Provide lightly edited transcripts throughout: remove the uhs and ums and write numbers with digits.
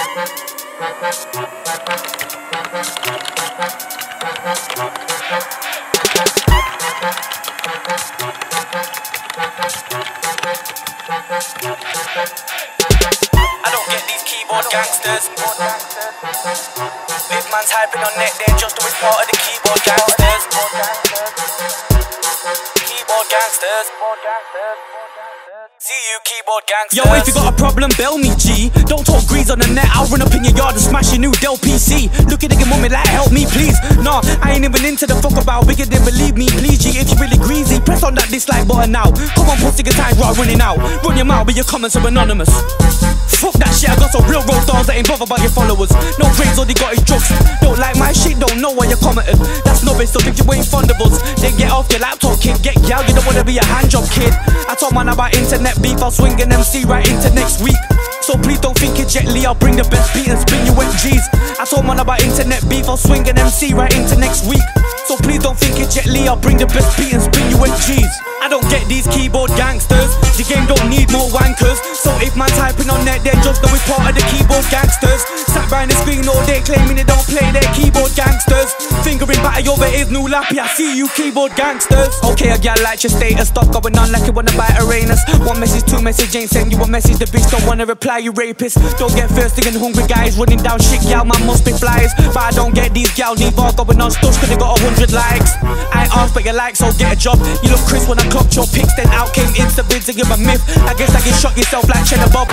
I don't get these keyboard gangsters. If man typing on net, they're just always part of the keyboard gangsters. Keyboard gangsters. See you, keyboard gangsters. Yo, if you got a problem, bail me, G. Don't talk grease on the net, I'll run up in your yard and smash your new Dell PC. Look at the mummy like, help me, please. Nah, I ain't even into the fuck about wicked, then believe me, please, G. If you really greasy, press on that dislike button now. Come on, pussy, get time, right, running out. Run your mouth, but your comments are anonymous. Fuck that shit, I got some real road dogs that ain't bothered about your followers. No praise, all they got is drugs. Don't like my shit, don't know why you commented. That's no bitch, so if you ain't fond of us, then get off your laptop, kid. Get gal, you don't wanna be a handjob, kid. I told man about internet beef, I'll swing an MC right into next week. So please don't think it's Jet Li, I'll bring the best beat and spin you wet G's. I told man about internet beef, I'll swing an MC right into next week. So please don't think it's Jet Li, I'll bring the best beat and spin you wet G's. I don't get these keyboard gangsters, the game don't need more wankers. So if man typing on net, then just know it's part of the keyboard gangsters. Sat behind the screen all day claiming they don't play their keyboard gangsters. Fingering batty over his new lappy, I see you keyboard gangsters. Okay, a gal like your status, stop going on like you wanna buy Uranus. One message, two message, ain't send you a message, the bitch don't wanna reply, you rapist. Don't get thirsty and hungry guys running down shit, gal, man must be flies. But I don't get these gal, need bar going on stuff cause they got 100 likes. I ain't asked but you like, so get a job. You look crisp when I clocked your pics, then out came Insta vids and give a myth. I guess I can shot yourself like Cheddar Bob.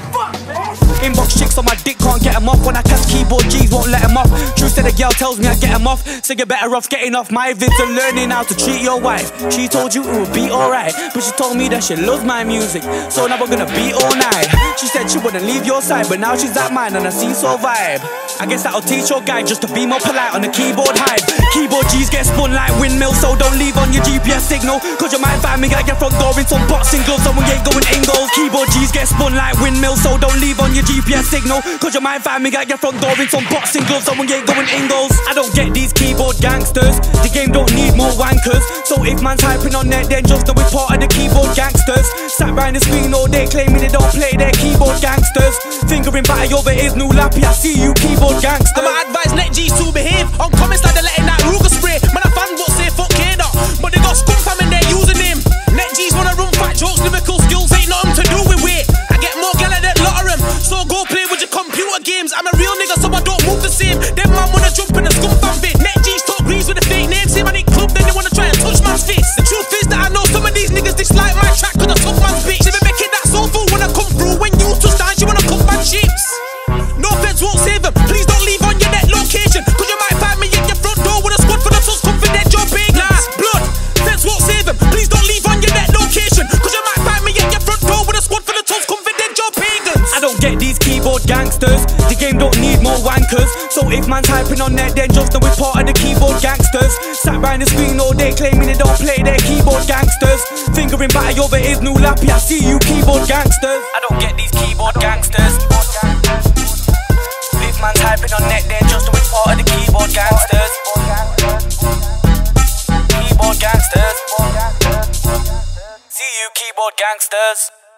Inbox chicks on my dick, can't get them off. When I catch keyboard G's, won't let them off. True said the girl tells me I get them off. So you're better off getting off my vids and learning how to treat your wife. She told you it would be alright, but she told me that she loves my music, so now we're gonna be all night. She said she wouldn't leave your side, but now she's at mine and I see so vibe. I guess that'll teach your guy just to be more polite on the keyboard hype. Keyboard G's get spun like windmills, so don't leave on your GPS signal, cause you might find me at your front door in some boxing gloves and we ain't going Ingles. Keyboard G's get spun like windmills, so don't leave on your GPS signal, cause you might find me at your front door in some boxing gloves and we ain't going Ingles. I don't get these keyboard gangsters, the game don't need more wankers. So if man's hyping on net, then just know it's part of the keyboard gangsters. Sat behind the screen all day claiming they don't play their keyboard gangsters. Fingering batty over his new lappy, I see you keyboard gangsters. I'ma advise net G's to behave. On comments like they're letting that Ruger spray. Man, a fan will say fuck K-Dot, but they got scum fam in their username. Net G's wanna run fat jokes, lyrical skills ain't nothing to do with weight. I get more gal than lot of them, so go play with your computer games. I'm a real nigga, so I don't move the same. Them man wanna jump in the scum fam bit. Net G's talk grease with a fake name. Say man ain't club, then they wanna try and touch man's face. The truth is that I know some of these niggas dislike my track cause I took man's bitch. They been making that soulful when I come through. When you touch down, she wanna cut my chips. No feds won't save them, please don't leave on your net location, cause you might find me in your front door with a squad for the tuss confidential pagans. Nah, blood, feds won't save them, please don't leave on your net location, cause you might find me in your front door with a squad for the tuss confidential pagans. I don't get these keyboard gangsters, the game don't need more wankers. So if man's hyping on net, then just know it's part of the keyboard gangsters. Sat behind the screen all day claiming they don't play their keyboard gangsters. Fingering batty over his new lappy, I see you keyboard gangsters. I don't get these keyboard gangsters. If man typing on net, then just know it's part of the keyboard gangsters. Keyboard gangsters. See you, keyboard gangsters.